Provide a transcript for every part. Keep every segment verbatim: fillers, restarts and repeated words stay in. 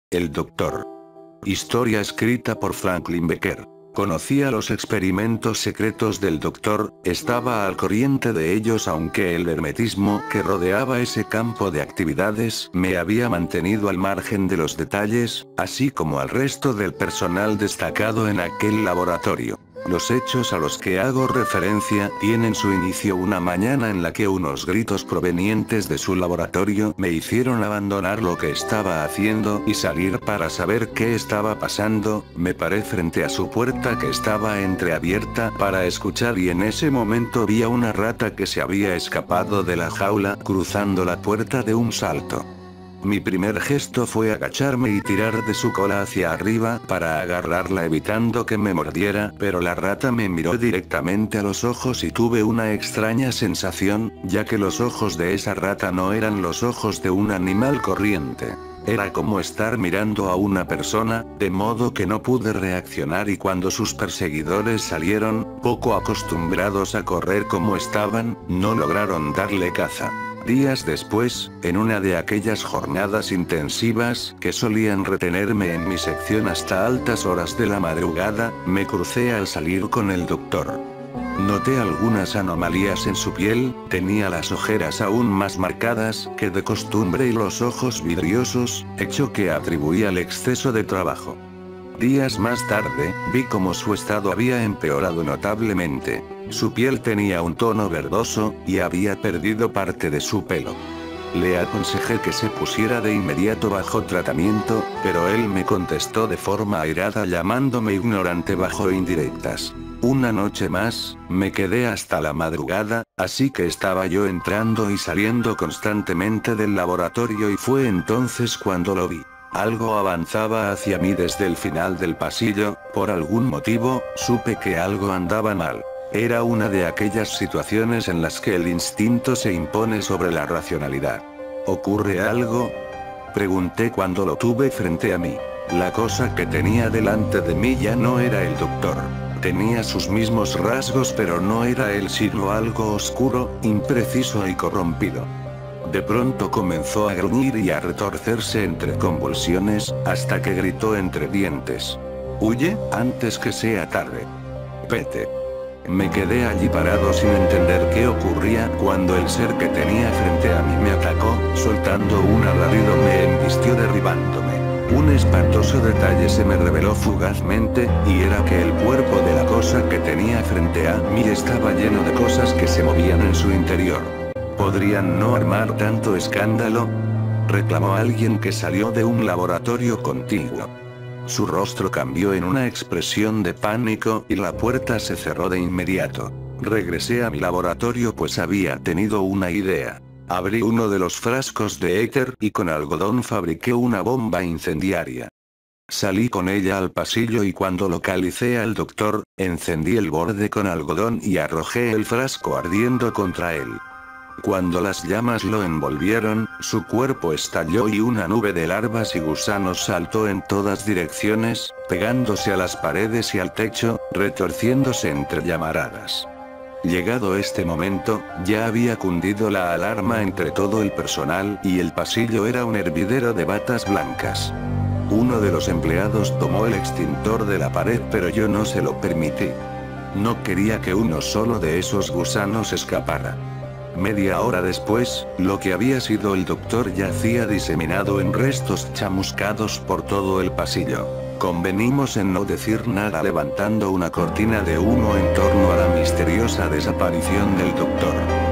El doctor. Historia escrita por Franklin Becker. Conocía los experimentos secretos del doctor, estaba al corriente de ellos, aunque el hermetismo que rodeaba ese campo de actividades me había mantenido al margen de los detalles, así como al resto del personal destacado en aquel laboratorio. Los hechos a los que hago referencia tienen su inicio una mañana en la que unos gritos provenientes de su laboratorio me hicieron abandonar lo que estaba haciendo y salir para saber qué estaba pasando. Me paré frente a su puerta que estaba entreabierta para escuchar y en ese momento vi a una rata que se había escapado de la jaula cruzando la puerta de un salto. Mi primer gesto fue agacharme y tirar de su cola hacia arriba para agarrarla evitando que me mordiera, pero la rata me miró directamente a los ojos y tuve una extraña sensación, ya que los ojos de esa rata no eran los ojos de un animal corriente. Era como estar mirando a una persona, de modo que no pude reaccionar y cuando sus perseguidores salieron, poco acostumbrados a correr como estaban, no lograron darle caza. Días después, en una de aquellas jornadas intensivas que solían retenerme en mi sección hasta altas horas de la madrugada, me crucé al salir con el doctor. Noté algunas anomalías en su piel, tenía las ojeras aún más marcadas que de costumbre y los ojos vidriosos, hecho que atribuía al exceso de trabajo. Días más tarde, vi como su estado había empeorado notablemente. Su piel tenía un tono verdoso, y había perdido parte de su pelo. Le aconsejé que se pusiera de inmediato bajo tratamiento, pero él me contestó de forma airada llamándome ignorante bajo indirectas. Una noche más, me quedé hasta la madrugada, así que estaba yo entrando y saliendo constantemente del laboratorio y fue entonces cuando lo vi. Algo avanzaba hacia mí desde el final del pasillo, por algún motivo, supe que algo andaba mal. Era una de aquellas situaciones en las que el instinto se impone sobre la racionalidad. ¿Ocurre algo?, pregunté cuando lo tuve frente a mí. La cosa que tenía delante de mí ya no era el doctor. Tenía sus mismos rasgos pero no era él sino algo oscuro, impreciso y corrompido. De pronto comenzó a gruñir y a retorcerse entre convulsiones, hasta que gritó entre dientes: «¡Huye, antes que sea tarde! ¡Vete!». Me quedé allí parado sin entender qué ocurría cuando el ser que tenía frente a mí me atacó, soltando un alarido me embistió derribándome. Un espantoso detalle se me reveló fugazmente, y era que el cuerpo de la cosa que tenía frente a mí estaba lleno de cosas que se movían en su interior. ¿Podrían no armar tanto escándalo?, reclamó alguien que salió de un laboratorio contiguo. Su rostro cambió en una expresión de pánico y la puerta se cerró de inmediato. Regresé a mi laboratorio pues había tenido una idea. Abrí uno de los frascos de éter y con algodón fabriqué una bomba incendiaria. Salí con ella al pasillo y cuando localicé al doctor, encendí el borde con algodón y arrojé el frasco ardiendo contra él. Cuando las llamas lo envolvieron, su cuerpo estalló y una nube de larvas y gusanos saltó en todas direcciones, pegándose a las paredes y al techo, retorciéndose entre llamaradas. Llegado este momento, ya había cundido la alarma entre todo el personal y el pasillo era un hervidero de batas blancas. Uno de los empleados tomó el extintor de la pared pero yo no se lo permití. No quería que uno solo de esos gusanos escapara. Media hora después, lo que había sido el doctor yacía diseminado en restos chamuscados por todo el pasillo. Convenimos en no decir nada levantando una cortina de humo en torno a la misteriosa desaparición del doctor.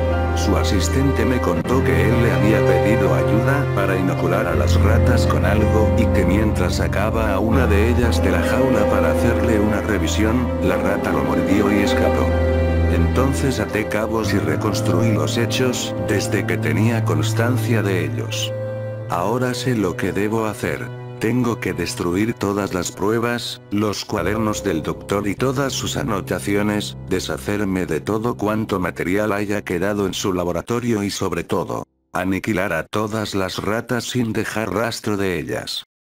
Su asistente me contó que él le había pedido ayuda para inocular a las ratas con algo y que mientras sacaba a una de ellas de la jaula para hacerle una revisión, la rata lo mordió y escapó. Entonces até cabos y reconstruí los hechos, desde que tenía constancia de ellos. Ahora sé lo que debo hacer. Tengo que destruir todas las pruebas, los cuadernos del doctor y todas sus anotaciones, deshacerme de todo cuanto material haya quedado en su laboratorio y sobre todo, aniquilar a todas las ratas sin dejar rastro de ellas.